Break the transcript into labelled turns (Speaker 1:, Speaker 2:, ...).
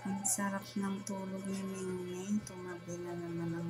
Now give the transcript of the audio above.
Speaker 1: Ang sarap ng tulog ni Mingming, tumabi na naman